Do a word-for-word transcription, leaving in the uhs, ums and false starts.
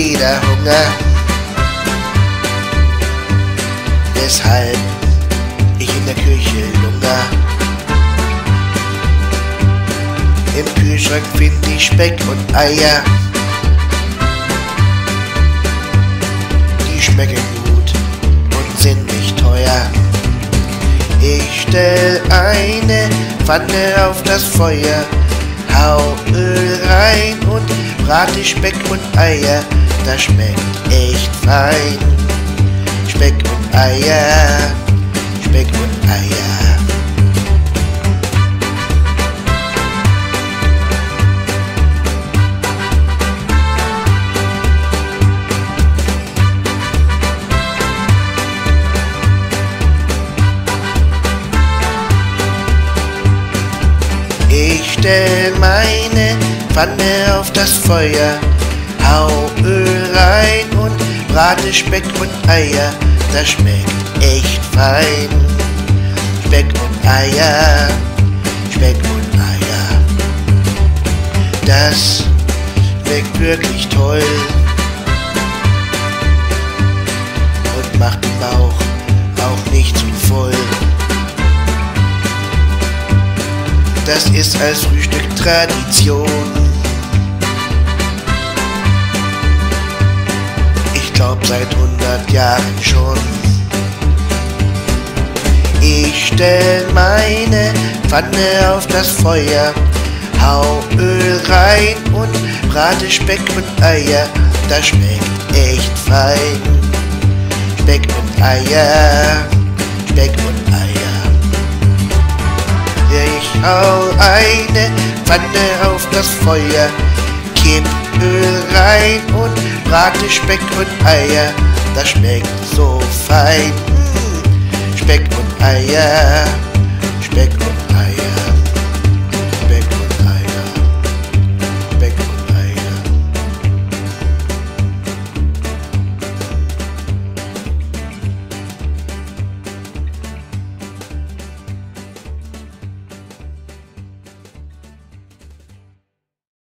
wieder Hunger. Deshalb ich in der Küche lunger. Im Kühlschrank find ich Speck und Eier. Die schmecken gut und sind nicht teuer. Ich stell eine Pfanne auf das Feuer, hau Öl rein und brate Speck und Eier. Das schmeckt echt fein. Speck und Eier, Speck und Eier. Ich stell meine Pfanne auf das Feuer, hau Öl rein und brate Speck und Eier. Das schmeckt echt fein. Speck und Eier, Speck und Eier. Das schmeckt wirklich toll und macht den Bauch auch nicht zu voll. Das ist als Frühstück Tradition. Ich glaub seit hundert Jahren schon. Ich stell meine Pfanne auf das Feuer, hau Öl rein und brate Speck und Eier. Das schmeckt echt fein. Speck und Eier, Speck und Eier. Ich hau eine Pfanne auf das Feuer, kipp Öl rein und brate Speck und Eier. Das schmeckt so fein. Speck und Eier, Speck und Eier.